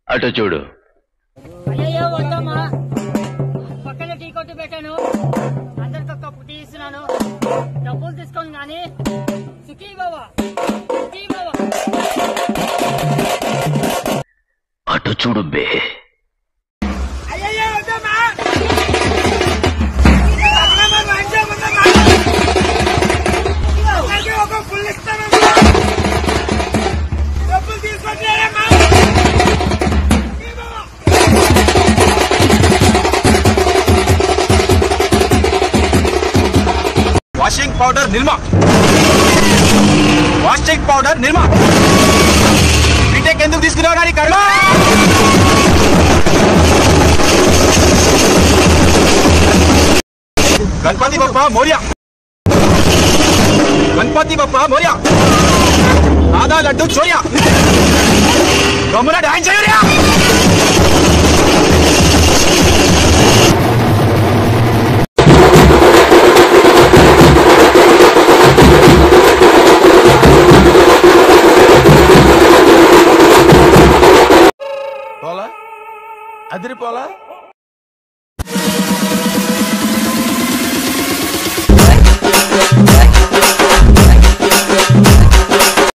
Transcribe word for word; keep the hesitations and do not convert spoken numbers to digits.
అటు చూడు. అయ్యో వద్దమ్మా, పక్కన టీ కొట్టు పెట్టాను, అందరికి ఒక కప్పు టీ ఇస్తున్నాను, డబ్బులు తీసుకోండి కానీ సుఖీ బావా, సుఖీ బావా. అటు చూడు బే. అయ్యో వద్దమ్మా, ఒక ఫుల్ ఇస్తాను, డబ్బులు తీసుకొచ్చారమ్మా. Washing powder Nirma, washing powder Nirma. B Tech ఎందుకు తీసుకున్నావు కానీ కర్మ. గణపతి బప్ప మోరియా, గణపతి బప్ప మోరియా. దాదా లడ్డు చోరియా, గమ్మున డాన్స్ చేయరియా. పోలా అదిరిపోలా.